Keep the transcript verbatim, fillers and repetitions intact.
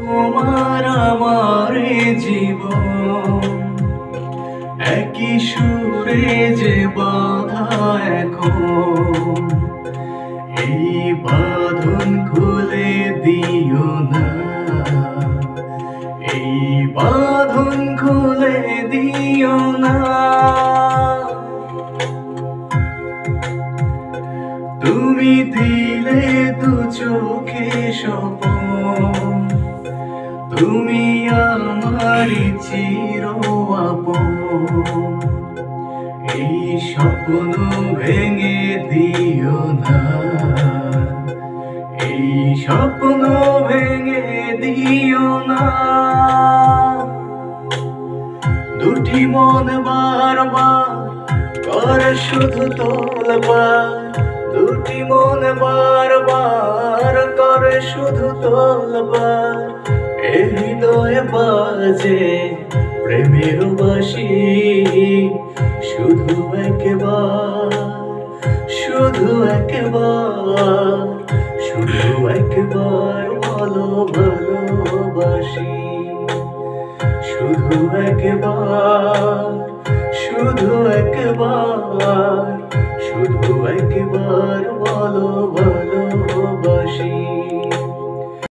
তোমার আমার জীবন একই সুরে যে বাঁধা এখন, এই বাঁধন খুলে দিও না, এই বাঁধন খুলে দিও না। তুমি দিলে দু চোখে স্বপন, তুমি আমারি চির আপন, এই স্বপ্ন ভেঙে দিও না, এই স্বপ্ন ভেঙে দিও না। দুটি মন বারবার করে শুধু তোলবার, দুটি মন বারবার করে শুধু তোলবার, এ হৃদয়ে বাজে প্রেমের বাঁশি শুধু একবার, শুধু একবার, শুধু একবার বলো ভালোবাসি, শুধু একবার, শুধু একবার, শুধু একবার বলো ভালোবাসি।